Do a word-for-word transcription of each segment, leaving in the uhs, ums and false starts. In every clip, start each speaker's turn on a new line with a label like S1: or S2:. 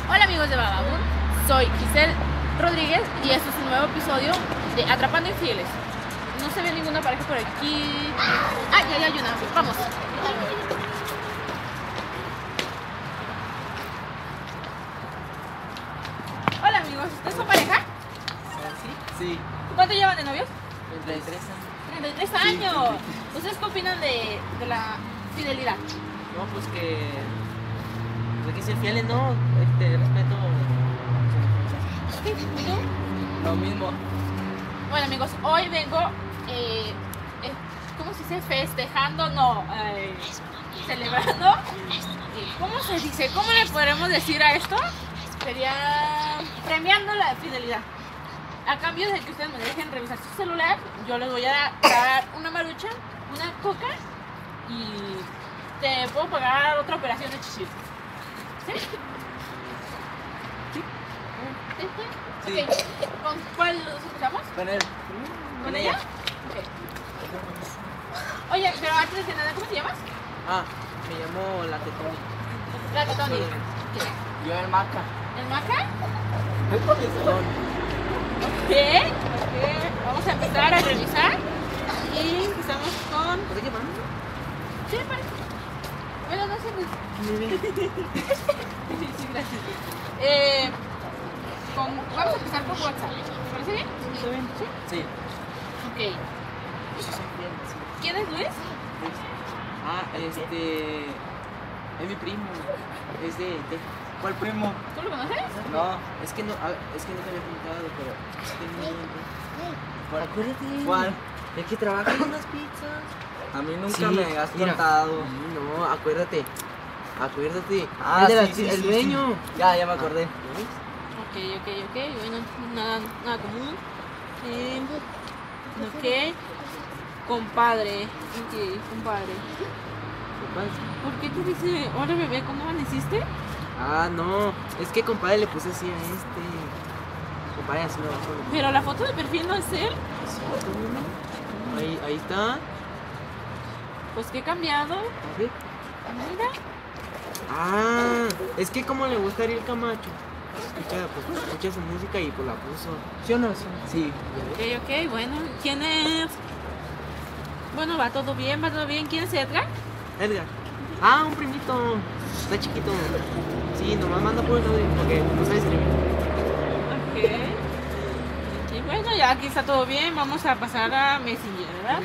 S1: Hola amigos de Vagabund, soy Giselle Rodríguez y este es un nuevo episodio de Atrapando Infieles. No se ve ninguna pareja por aquí. Ah, ya, ya hay una. Vamos. Hola amigos, ¿ustedes son pareja?
S2: ¿Sí? Sí.
S1: ¿Cuánto llevan de novios?
S2: treinta y tres años.
S1: treinta y tres años. ¿Ustedes qué opinan de, de la fidelidad?
S2: No, pues que... Pues hay que ser fieles, ¿no? Este, respeto...
S1: ¿Y tú?
S2: Lo mismo.
S1: Bueno amigos, hoy vengo, eh, eh, ¿cómo se dice? Festejando, no, eh, celebrando. ¿Cómo se dice? ¿Cómo le podremos decir a esto? Sería premiando la fidelidad. A cambio de que ustedes me dejen revisar su celular, yo les voy a dar una marucha, una coca y te puedo pagar otra operación de chichis. ¿Sí?
S2: Sí.
S1: ¿Sí?
S2: Sí.
S1: Ok, ¿con cuál los escuchamos?
S2: Con él.
S1: ¿Con ella? Ok. Oye, pero antes de nada, ¿cómo te llamas?
S2: Ah, me llamo La Tetoni.
S1: La Tony.
S2: Yo el Maca.
S1: ¿El Maca?
S2: El profesor.
S1: Ok, ok. Vamos a empezar a revisar. Y empezamos con...
S2: ¿Por qué vamos?
S1: Sí, parece. Bueno, no sé. Pues... sí, sí, gracias. Eh, con... Vamos a empezar con WhatsApp. ¿Te parece bien?
S2: ¿Está bien?
S1: Sí.
S2: Sí.
S1: Ok.
S2: Esos son fieles, sí.
S1: ¿Quién es Luis?
S2: Ah, este... Es mi primo. Es de Texas. ¿Cuál primo?
S1: ¿Tú lo conoces?
S2: No, es que no, a- es que no te había preguntado, pero es que no. ¿Cuál? Acuérdate. ¿Cuál? El que trabaja en unas pizzas.
S3: A mí nunca
S2: Sí,
S3: me has
S2: mira.
S3: contado.
S2: No, acuérdate. Acuérdate.
S3: Ah,
S2: el de la
S3: sí,
S2: chi-
S3: sí,
S2: el
S3: sí,
S2: dueño.
S3: Ya, ya me acordé.
S1: Ok, ok, ok. Bueno, nada, nada común. Eh, ok. Compadre. Ok, compadre. ¿Por qué te dice, hola bebé, ¿cómo amaneciste?
S2: Ah, no. Es que compadre le puse así a este. Compadre así lo bajo.
S1: Pero la foto de perfil no es él.
S2: Ahí, ahí está.
S1: Pues que he cambiado.
S2: A ver.
S1: Mira.
S2: Ah, es que como le gusta a Ariel Camacho. Escucha, pues escucha su música y pues la puso. ¿Sí o no? Sí. Sí.
S1: Ok, ok, bueno. ¿Quién es? Bueno, va todo bien, va todo bien. ¿Quién es Edgar?
S2: Edgar. Ah, un primito. Está chiquito. Sí, nomás manda por el audio porque no sabe escribir.
S1: Ok. Y bueno, ya aquí está todo bien. Vamos a pasar a Messenger, ¿verdad?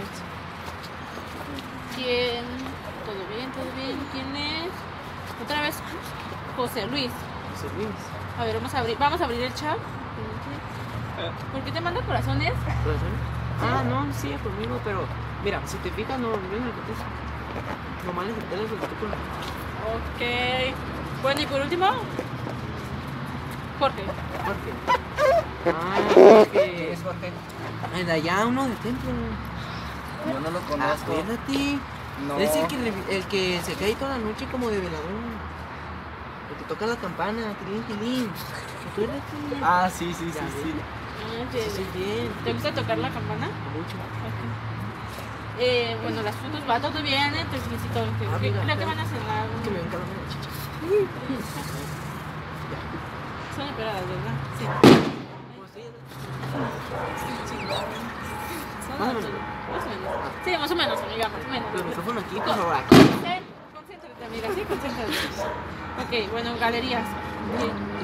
S1: ¿Quién? Todo bien, todo bien. ¿Quién es? Otra vez José Luis.
S2: José Luis.
S1: A ver, vamos a abrir, vamos a abrir el chat. ¿Por qué te manda corazones?
S2: ¿Corazón? Ah, no, sí, conmigo, pero mira, si te fijas, no, no me contesta. Nomás le le solicitud con
S1: Ok. Bueno, y por último, Jorge.
S2: Jorge. Ah, Jorge.
S3: es Jorge?
S2: El de allá, uno de templo.
S3: Yo no lo conozco.
S2: Acuérdate.
S3: No.
S2: Es el que, revi- el que se queda ahí toda la noche como de velador. El que toca la campana, tilín, tilín. Acuérdate.
S3: Ah, sí, sí, sí,
S2: Ya,
S3: sí.
S1: Ah,
S2: Sí, sí, bien.
S1: ¿Te gusta tocar la campana?
S2: Mucho.
S1: Ok. Eh, bueno, las fotos va todo bien, eh, te felicito. ¿Qué,
S2: Ah,
S1: qué-
S2: mira,
S1: ¿qué
S2: pero-
S1: van a cenar?
S2: Es que me ven calando la chicha.
S1: Son operadas, ¿verdad? Sí.
S2: Pues sí.
S1: Son
S2: Más o
S1: operadas.
S2: menos.
S1: Más o menos. Sí, más o menos, amiga, más o menos.
S2: El micrófono aquí, por favor. Aquí.
S1: Concéntrate, concéntrate, amiga, sí, concéntrate. Ok, bueno, galerías. Bien.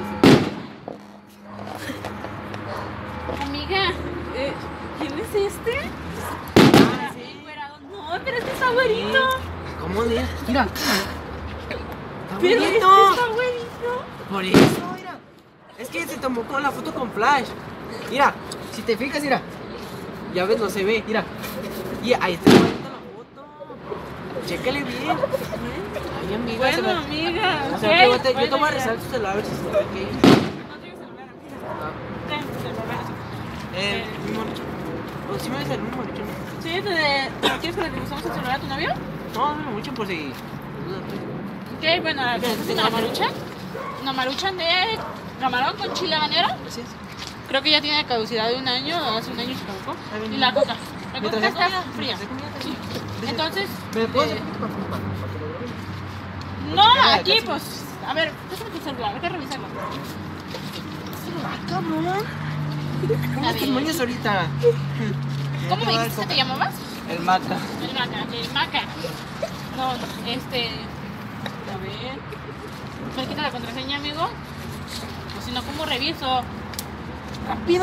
S1: Amiga, eh, ¿quién es este?
S2: Ah, sí.
S1: Encuerado. No, pero este está güerito.
S2: ¿Cómo le? Mira. Está
S1: Pero este
S2: bonito.
S1: está güerito.
S2: Por eso, mira. Es que se tomó con la foto con flash. Mira, si te fijas, mira. Ya ves, no se ve, mira. Y ahí está bonita la foto. Chécale bien. Ay, amiga, se
S1: Bueno,
S2: me-
S1: amiga,
S2: O
S1: ok.
S2: sea, yo te, yo te
S1: bueno,
S2: voy a
S1: ya.
S2: rezar su celular a ver si se ve que.
S1: No traigo celular, amiga. Ten tu celular.
S2: Eh, mi moricho. O si me ves el moricho, ¿no?
S1: Sí, te, ¿quieres que le revisemos el celular a tu novio?
S2: No, no mucho por si.
S1: Ok, bueno, es una maruchan. Una maruchan de camarón con chile habanero.
S2: Gracias.
S1: Creo que ya tiene caducidad de un año, o hace un año se caducó.
S2: Ah, bien.
S1: Y la coca. La coca
S2: Mientras
S1: está
S2: sea comida,
S1: fría.
S2: mientras sea comida, está
S1: Sí.
S2: bien.
S1: Entonces,
S2: ¿Me puedo
S1: eh,
S2: hacer para, para, para que lo grabe?
S1: no,
S2: checar la
S1: aquí
S2: casa.
S1: pues A ver, déjame tu celular, hay que revisarlo.
S2: Ah, cabrón. ¿Cómo
S1: A
S2: tus
S1: ver.
S2: moños ahorita?
S1: ¿Cómo me dijiste que te llamabas?
S3: El maca.
S1: El maca, el maca. No, este. A ver. ¿Me quita la contraseña, amigo? O si no, ¿cómo reviso?
S2: ¡Rápido!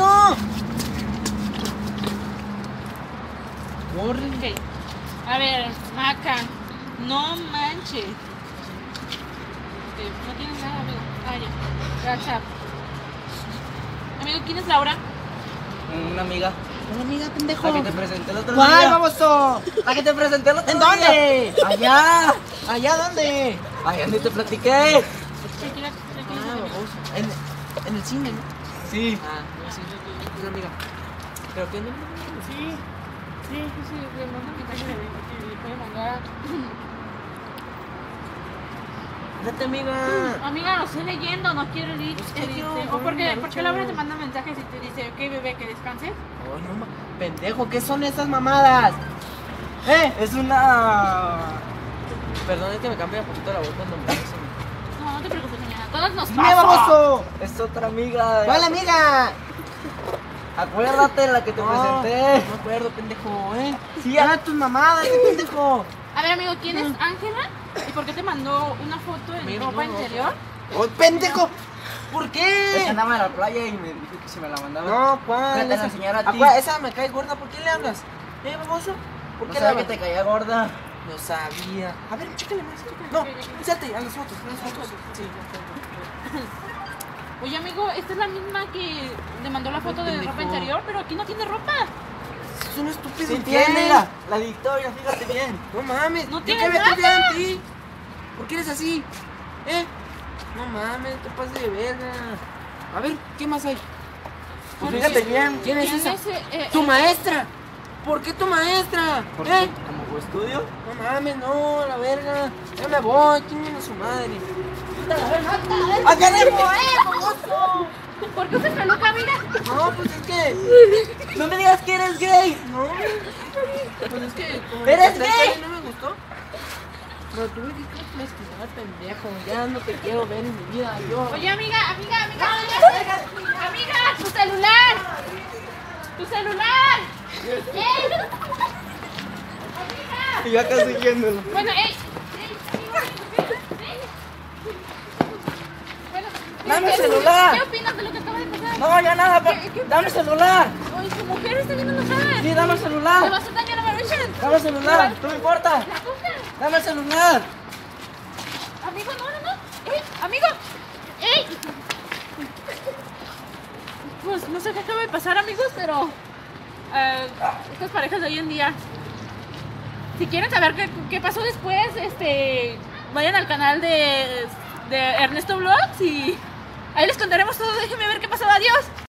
S2: Corre.
S1: Ok. A ver, maca. No manches. Ok, no tienes nada, amigo. Ah, ya. WhatsApp. Amigo, ¿quién es Laura?
S3: Una amiga.
S2: Hola, amiga, pendejo.
S3: La que te presenté el otro
S2: ¿Cuál,
S3: día.
S2: baboso?
S3: La que te presenté el otro
S2: ¿En
S3: día.
S2: dónde?
S3: Allá.
S2: ¿Allá dónde?
S3: Allá ni te platiqué.
S1: Tranquila, tranquila.
S2: Ah,
S1: amigo.
S2: baboso. En, en el cine, ¿no?
S3: Sí.
S2: Ah, no, sí. Una amiga. ¿Pero qué no?
S1: Sí. Sí, sí, sí. Le mando un mensaje de que le puede mandar.
S2: Date, amiga.
S1: Amiga, lo estoy leyendo, no quiero leer.
S2: Es que
S1: te
S2: quiero
S1: dice, ¿O
S2: poner
S1: por qué,
S2: una
S1: por qué
S2: lucha.
S1: Laura te manda mensajes y te dice, ok, bebé, que descanses?
S2: Ay, no, ma- pendejo, ¿qué son esas mamadas?
S3: Eh, es una.
S2: Perdón, es que me cambia un poquito la voz cuando me dicen.
S1: No, no te preocupes, señora. Todos nos
S2: ¡Dime,
S1: pasa.
S2: baboso!
S3: Es otra amiga.
S2: ¿Cuál amiga?
S3: Acuérdate la que te
S2: No,
S3: presenté.
S2: No me acuerdo, pendejo, ¿eh?
S3: Sí,
S2: ya tus mamadas, ¿qué pendejo?
S1: A ver, amigo, ¿quién es Ángela? ¿Y por qué te mandó una foto en
S2: Mira,
S1: ropa
S2: no, no.
S1: interior?
S2: ¡Oh, pendejo! ¿Por
S3: Es que
S2: qué?
S3: andaba en la playa y me dijo que si me la mandaba.
S2: No, ¿cuál?
S3: Que te la
S2: Esa-
S3: enseñara a ti.
S2: Acua- Esa me cae gorda, ¿por qué le hablas? ¿Eh, baboso? ¿Por
S3: No
S2: qué le
S3: sabía que
S2: hablas?
S3: te caía gorda.
S2: No sabía. A ver, chécale más, chécale. No, salte a las fotos, a las fotos. Sí.
S1: Oye, amigo, esta es la misma que le mandó la foto de
S2: Pendejo.
S1: ropa interior, pero aquí no tiene ropa.
S2: Es un estúpido.
S3: Sí
S2: infiel.
S3: tiene la, la Victoria, fíjate bien.
S2: No mames,
S1: No
S2: yo
S1: tiene
S2: que me
S1: nada.
S2: confiaba en ti. ¿Por qué eres así? ¿Eh? No mames, te pases de verga. A ver, ¿qué más hay?
S3: Pues
S1: Oye,
S3: fíjate bien.
S2: ¿Quién es esa?
S1: ese, eh,
S2: ¡Tu
S1: eh,
S2: maestra! ¿Por qué tu maestra?
S3: ¿Por
S2: ¿Eh?
S3: qué? ¿Como fue estudio?
S2: No mames, no, la verga. Ya me voy, ¿quién es su madre? ¡Acá de eh, famoso!
S1: ¿Por qué usas peluca, amiga?
S2: No, pues es que.
S3: No me digas que eres gay.
S2: No. Pues es que. como
S3: ¿Eres
S2: que
S3: gay?
S2: No me gustó. Pero tuve que mezclar, pendejo. Ya no te quiero ver en mi vida. Yo.
S1: Oye, amiga, amiga, amiga. Amiga, tu celular. Tu celular. ¡Ey! Amiga.
S3: Y ya casi yéndolo.
S1: Bueno, ey. ey, amiga, ey. Bueno,
S3: Dame
S1: ¿qué-
S3: el celular.
S1: ¿Qué opinas de lo que acaba de pasar?
S3: No, ya nada, pa-
S1: ¿Qué- qué-
S3: dame el celular.
S1: Oye, su mujer está bien enojada.
S3: Sí, dame el
S1: ¿Le
S3: celular.
S1: vas a dañar a Maruchan?
S3: Dame el celular, no me importa.
S1: ¿La cosa?
S3: Dame el celular.
S1: Amigo, no, no, no. ¡Ey, amigo! ¡Ey! Pues no sé qué acaba de pasar, amigos, pero eh, estas parejas de hoy en día, si quieren saber qué, qué pasó después, este, vayan al canal de, de Ernesto Vlogs y ahí les contaremos todo. Déjenme ver qué pasó. Adiós.